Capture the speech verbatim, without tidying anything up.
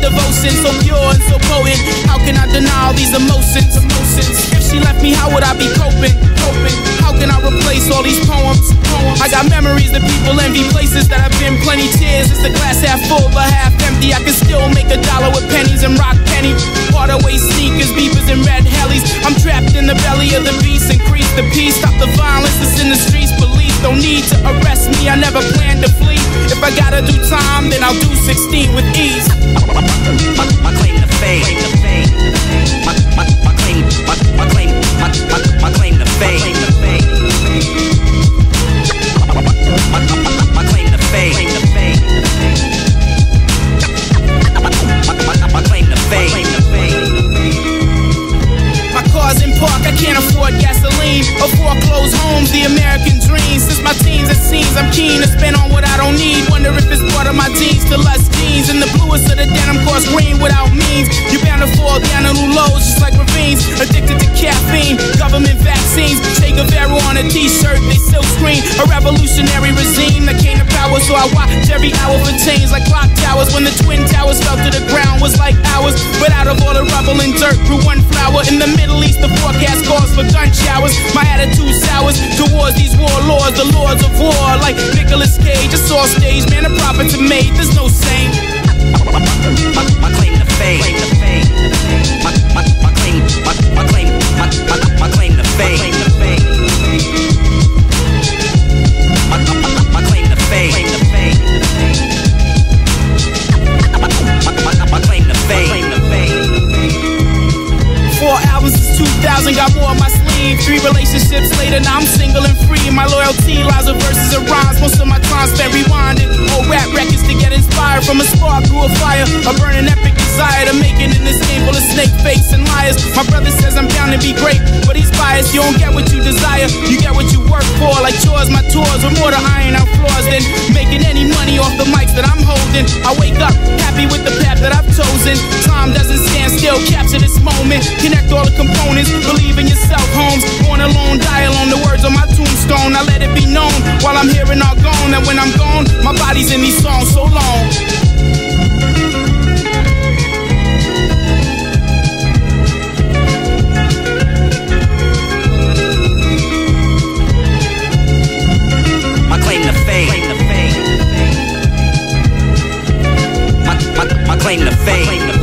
devotion, so pure and so potent. How can I deny all these emotions? Emotions. If she left me, how would I be coping? Coping. How can I replace all these poems? Poems. I got memories that people envy, places that I've been, plenty tears. Is the glass half full or half empty? I can still make a dollar with pennies and rock penny. Waterway sneakers, beepers and red helis. I'm trapped in the belly of the beast. Increase the peace, stop the violence that's in the streets. Police don't need to arrest me, I never planned to flee. If I gotta do time, then I'll do sixteen with ease. My, my claim to fame. My, my, my claim, my, my claim, my, my, my claim to fame. My, my, my, my claim to fame. My, my, my claim to fame. My car's in park, I can't afford gasoline or foreclosed homes, the American dream. Since my teens it seems I'm keen to spend on what I don't need. Wonder if it's part of my genes to lust jeans. In the bluest of the denim course green without means. You bound to fall down in new lows just like ravines. Addicted to caffeine, government vaccines. Che Guevara on a t-shirt, they silk screen. A revolutionary regime that came to power, so I watch every hour for change like clock towers. When the twin towers fell to the ground was like hours. But out of all the rubble and dirt grew one flower. In the Middle East the forecast calls for gun showers. My attitude sours towards these warlords, the lords of war. Like Nicolas Cage, it's all stage, man, the prophets are made, there's no saying. My, my, my claim to fame. My, my, my claim, my, my claim, my, my, my claim to fame. My, my, my claim to fame. My, my, my claim to fame. Four albums since two thousand, got more on my sleeve. Three relationships later, now I'm single and free. My loyalty lies with verses and rhymes. Most of my time spent rewinding old rap records to get inspired. From a spark grew a fire, a burning epic desire to make it in this game full of snake fakes and liars. My brother says I'm bound to be great, but he's biased. You don't get what you desire, you get what you work for. Like chores, my tours with more to iron out flaws than making any money off the mics that I'm holding. I wake up happy with the path that I've chosen. Time doesn't stand still, capture this moment. Connect all the components, believe in yourself, Holmes. Born alone, die alone, the words on my tombstone. I let it be known while I'm here and all gone. And when I'm gone, my body's in these songs so long. My claim to fame. My, my, my claim to fame.